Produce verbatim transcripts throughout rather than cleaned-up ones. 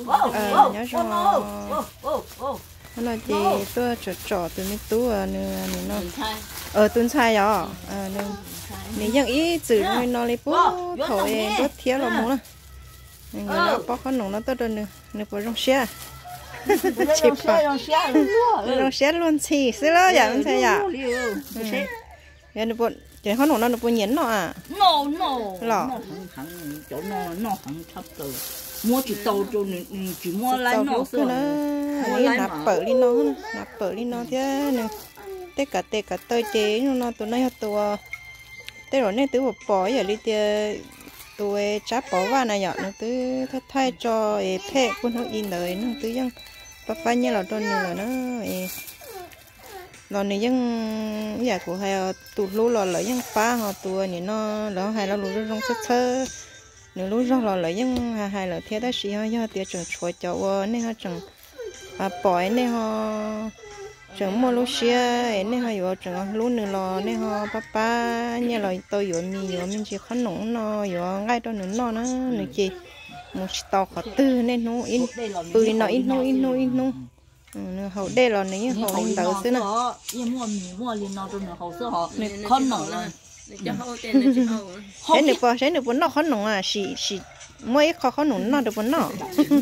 ờ nhớ cho nó chỉ tôi chọn chọn từ mấy tú à nữa nó ờ tuần sai rồi ờ nên nếu như ý chữ nó lấy bố thổi bớt thiếu là muốn người nó bao con nồng nó tốt hơn nữa nữa bố rong xe chỉ phải rong xe luôn xì xí đó vậy không thấy à vậy nó bố cái con nồng nó nó bố nhẫn nó à no no lọ chỗ nó nó không thấp từ mua chỉ tàu cho chỉ mua lấy nó thôi nó đi nạp bự đi nó nạp bự đi nó thế nè tất cả tất cả tôi chế nó tụi nó tụi thế rồi nên tụi bỏ giờ đi thì tụi chắp bỏ vào này nhở nó tụi thay cho phe quân họ in đời nó tụi dân bắt phải như là trong này là nó rồi này dân giờ của hai tụi lú là lợi dân phá họ tụi này nó là hai là lú rong sơ sơ nếu lú rong là lợi dân hai là thế đó chỉ họ do tiền trồng chuối cho nên họ trồng à bỏ nên họ trồng mua lúa xia nên họ vừa trồng lúa nữa lo nên họ papa như là tôi vừa mi vừa mình chỉ khăn nóng nó vừa ngay đó nữa nó nó nữa chị một tàu khó tư nên nó in ừ nó in nó in nó in nó hậu đây là này hậu in đầu xưa nè mua mì mua liền nó rồi hậu xưa họ khăn nóng rồi thế được bao thế được bốn nọ khăn nóng à xì xì mấy khó khăn nóng nó được bốn nọ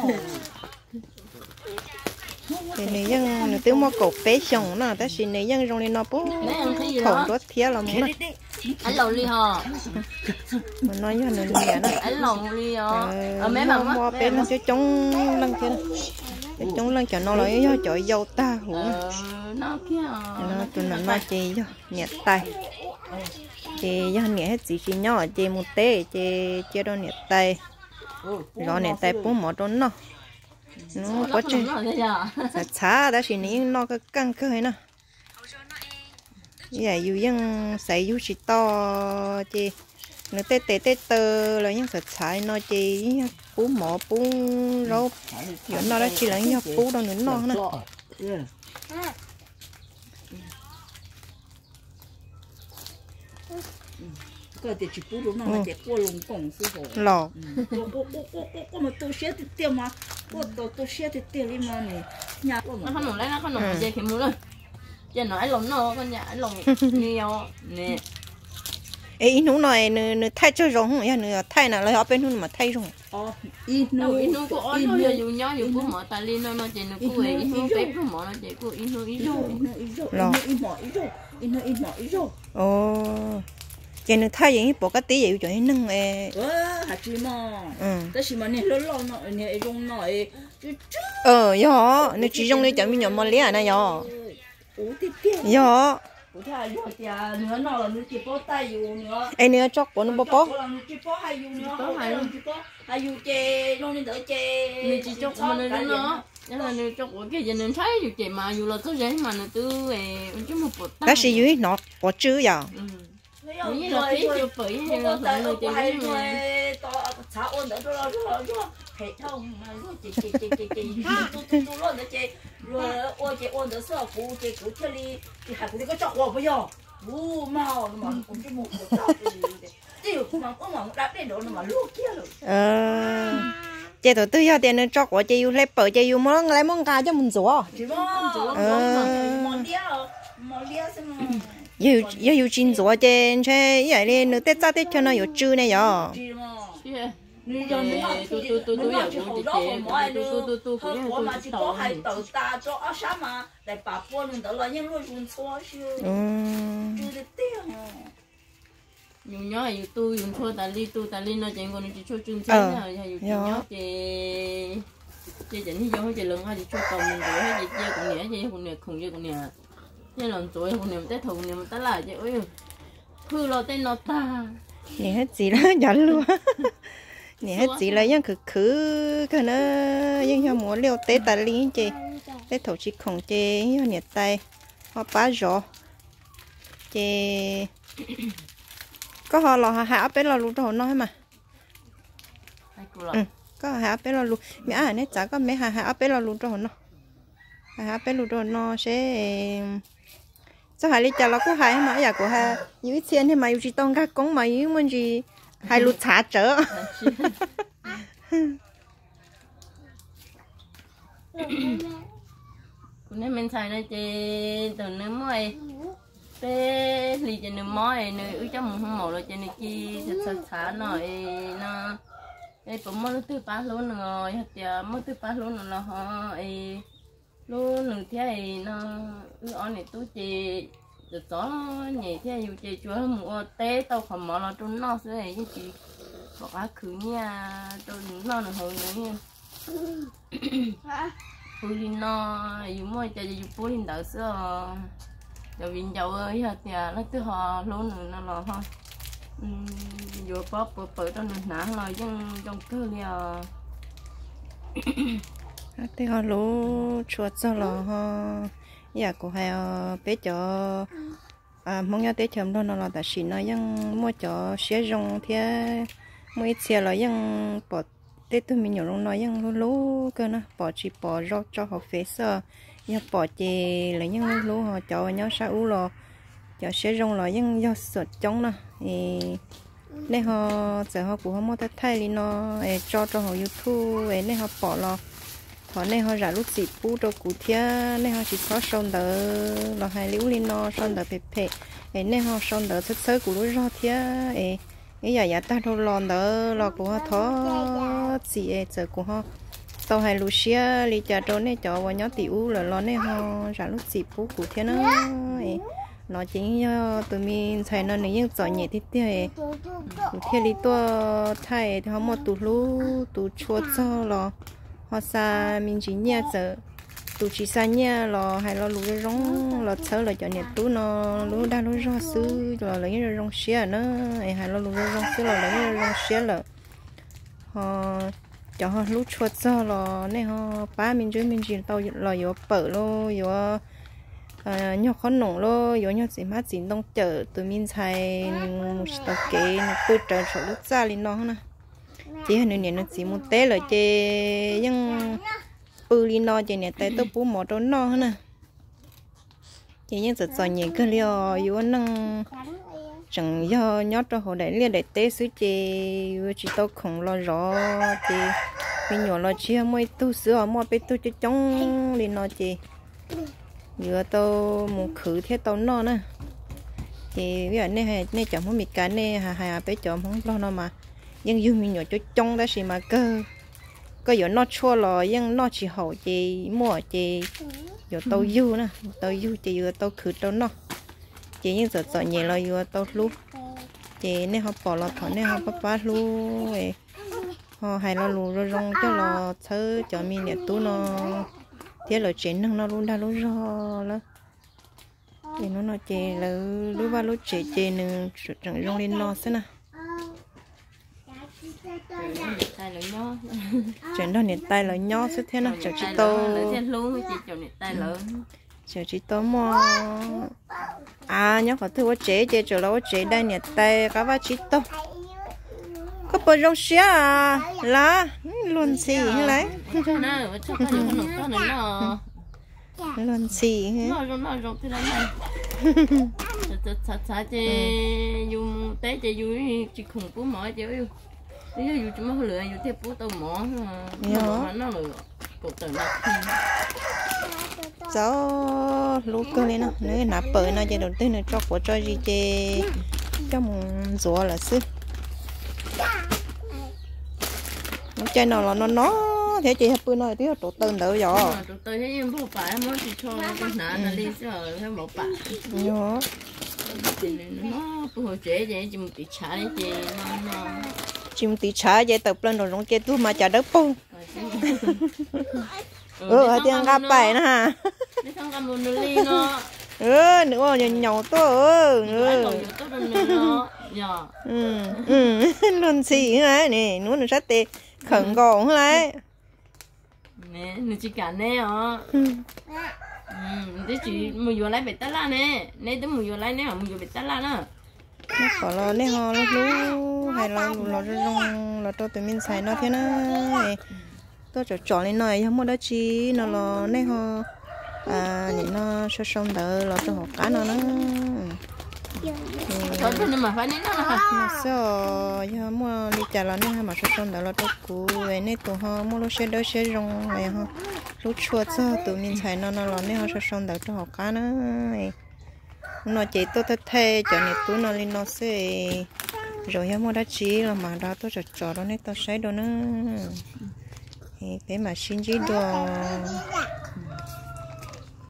thì này dân người tiêu mua cổ bé xong nó ta xin này dân trong này nó bố thầu đốt thía là muốn anh lồng đi hả mình nói với anh là nó anh lồng đi hả ở mấy bạn mua bé nó cho chống lăng kia chống lăng cho nó lấy cho chọi dâu ta hủ nó kia nó tụi nó nói chị cho nhẹ tay chị cho nhẹ hết gì chị nhỏ chị một té chị chị đó nhẹ tay lo nhẹ tay bố mỏ trong nó nó có chơi sa chả đó thì những nó cái căng cơ hay nè vậy dù dân xây dù chỉ to chị nó tê tê tê tơ là những sa chả nó chị bú mỏ bú rau giờ nó đã chỉ là những bú đâu nữa nó nè cái thì chỉ bút nó mà chỉ qua lồng cổng sư phụ lò cô cô cô cô cô mà tôi xé thì tiêu mà cô tôi tôi xé thì tiêu đi mà này nhà nó không nổi lấy nó không nổi dây kiếm mua luôn giờ nói lồng nó con nhà lồng nhiều nè ấy nó nói nó thay cho rong ya nó thay nào lấy ở bên nó mà thay rong ờ ít nó ít nó có ít nó nhiều nhau nhiều cũng mở tài lên nó nó chỉ nó cứ ít nó bếp nó mở nó chỉ cứ ít nó ít rồi lò ít mở ít rồi ít nó ít mở ít rồi ồ chị nó thay vậy bộ cái tí vậy cho nó nâng ê ờ hạt chi mà ừแต่是mà nè lớn lớn nó nè rong nó ờ yo nó chỉ rong này chẳng biết nhỏ mà lẽ này yo yo em nữa chọc của nó bó bó chỉ chọc mà nó nó nhưng mà nó chọc cái gì nó thấy dù chị mà dù là tôi vậy mà nó tư chứ một bột cái gì dưới nó có chữ giờ như là phí chụp phí hay là phải người chị biết mà xã ôn đỡ rồi rồi rồi hệ thống chị chị chị chị chị tu tu tu rồi chị rồi ôn chị ôn đỡ sợ phụ chị cứ theo đi thì hãy cũng đi có chọc vào bây giờ u màu mà cũng chỉ một một chọc tiêu mà có mà đáp đến độ mà luộc kia rồi ờ chị tụi tôi giờ tiền nó chọc của chị yêu lấy bờ chị yêu món lấy món cá cho mình rửa chỉ món món đĩa món đĩa xem yêu yêu yêu chín rửa trên chơi vậy đi nó tết ra tết cho nó có chữ này giờ tôi tôi tôi tôi tôiอยากรู้จริงๆtôi tôi tôi cũngยังtôi chỉ tao hay tự ta cho áo sáng mà để bà cô mình tự là những người dùng xóa chứ chứ để tiền dùng nhớ hay tôi dùng thôi tại li tôi tại li nó chỉ còn chỉ cho chương trình là dùng nhớ chỉ chỉ chỉ như giống chỉ lượng hay chỉ cho tàu mình rồi hay chỉ chơi cũng nhẹ chỉ cũng nhẹ không chơi cũng nhẹ chơi lần tuổi cũng nhẹ tết thùng nhẹ tết lại chứ ơi cứ lo tên nó ta nhẹ hết gì đó giận luôn nè hết gì là những cứ cứ cái nó những cái muốn liều tết ta lý chị tết thầu chỉ không chị những nhiệt tay họ phá rõ chị có họ lò hạ bé lò lụt rồi nói mà ừ có hạ bé lò lụt mẹ à nè chả có mẹ hạ hạ bé lò lụt rồi nó hạ bé lụt rồi nó sẽ sao hai lý cha nó có hai mà giờ của hai những tiền thì mà yêu chỉ tông các công mà yêu mình gì hai lụt xả trở cũng nên mình xài đây chị từ nước mồi bé lì chị nước mồi nước ứ trong một hôm một rồi chị nước chi thật thật xả nổi nó ấy cũng mới thứ ba luôn rồi thì mới thứ ba luôn là họ ấy luôn nửa thế nó ứ on này tú chị được gió nhảy thế dù chị chúa mua té tao không mở là trốn nó sẽ này chị bỏ cá khử nha trốn nó là hơn nữa nha phụ linh nó dù mua cho dù phụ linh đỡ sữa giờ viên dầu ơi thì nó từ họ luôn nữa nó là thôi dù có bự bự trong nửa rồi nhưng trong cơ liền thì họ lú chuột cho là họ giờ cũng hay bé cho à mong nhớ tết chấm đó nó là tại vì nó vẫn mua cho xe rong thế mấy xe là vẫn bỏ tết tôi mình nhiều lúc nói vẫn lú lú cơ nó bỏ chỉ bỏ rau cho họ phê sơ nhưng bỏ chè là những lú lú họ cho nhau sao u lo cho xe rong là vẫn do sọt chống nè thì nên họ giờ họ cũng không mua thay thay đi nó cho cho họ YouTube nên họ bỏ lo họ nên họ ra lúc xịt bù cho cụ thia nên họ chỉ có son đỡ là hai liu lên nó son đỡ phê phê nên họ son đỡ sớt sớt cụ lúc ra thia ấy ấy giờ giờ ta đâu lon đỡ là cụ họ thó gì ấy giờ cụ họ tàu hai lú xia li cha trốn nên cho vào nhớ tiểu là lo nên họ ra lúc xịt bù cụ thia nó ấy nó chính do tụi mình xài nó nếu như giỏi nhẹ thì thế cụ thia li to thay thì họ một tụ lú tụ chuột cho lo họ xa mình chỉ nhớ sợ tụ chỉ xa nhớ là hay là lú rong là sợ là cho nhẹ tú nó lú đa lú rong sư là lấy cái rong xía nữa hay là lú rong sư là lấy cái rong xía là họ cho họ lú chuột cho là nên họ ba mình chơi mình chỉ tao là yếu bự lo yếu nhỏ khó nổ lo yếu nhỏ chỉ mắt chỉ đông chở tụi mình xài một tàu kế tôi trở số lúc ra lên nó nè chỉ hình như nó chỉ một té là chơi nhưng bự lên nó chơi nè tay tôi bú mỏ cho nó nè chỉ những giật giật nhẹ cái liều yếu năng chẳng do nhót cho họ để liền để té xứ chơi chỉ tao không lo rõ chơi bây nhỏ lo chia mỗi tu sữa mỗi bé tu cho chống lên nó chơi vừa tao một khử thế tao nó nè thì bây giờ này hay này chẳng muốn mì cá này hà hà bé chọn không lo nó mà nhưng dù mình nhỏ cho trong đó xí mà cơ có giờ nó chua lò nhưng nó chỉ hậu chỉ mua chỉ giờ tao du nè tao du chỉ giờ tao khử tao nó chỉ những giờ giờ nhẹ là giờ tao lúc chỉ nên họ bỏ lò thọ nên họ bắt bắt luôn họ hay là lù rồi rong cho lò thơ cho mình nhẹ tú nó thế là chuyện năng nó luôn đã luôn rồi đó thì nó nói chè là lúc ba lúc chè chè nữa chẳng rong lên nó thế nè chuyện đó nhiệt tay là nhỏ sẽ thế nào chào chị tô chào chị tô mò à nhớ phải thưa chế chế chỗ đó chế đây nhiệt tay cá va chị tô có bơ rong xía à lá luôn xì như đấy luôn xì nó rong nó rong thế này thật thật chế dùng té chế dùng chỉ khủng bố mỏi chế yêu nếu như chúng nó lựa dùng thêm bố tàu mỏ nó nó lựa cột tàu nạp cháu lúc cơ lên nó nếu nạp bự nó chế đầu tiên là cho của cho gì chế cho một rùa là xứ chơi nào là nó nó thế chị hấp bữa nói tí tổ tơn đỡ giò tổ tơn thế nhưng không phải mới chỉ cho con nã là đi rồi thấy một bạn nhớ nó bữa chế vậy chỉ một tí chả đấy chị nó chim tí chả vậy tập lên rồi nó chơi tu mà chả đỡ bông ừ hai tiếng gặp bài nè ha đi thằng cầm một ly nó ừ nữa nhỏ nhỏ to ừ ừ ừ luôn xì hả nè nó nó rất tệ khẩn gọn đấy nè nó chỉ cả nè hả ừ thế chị mua vô lấy bể tát la nè nè tới mua vô lấy nè mua vô bể tát la nữa nó có lo nè họ nó lú hay là lo rong là cho tụi mình xài nó thế này tôi cho chọn lên này không có đó chi nó lo nè họ à nhìn nó sơ sông đỡ lo cho họ cá nó nó thôi thế nhưng mà phải nên nó là mà sao giờ mua đi chợ là nên hay mà số trong đó là tốt cũ vậy nên tụi họ mua lúc xe đỡ xe rong này ha lúc chua cho tụi mình xài nó nó là nên họ số trong đó cho họ cá nữa nó chỉ tôi thấy thế cho nên tụi nó lên nó sẽ rồi giờ mua đã chỉ là mà đó tôi cho cho đó nên tôi xài đó nữa thế mà xin chỉ đồ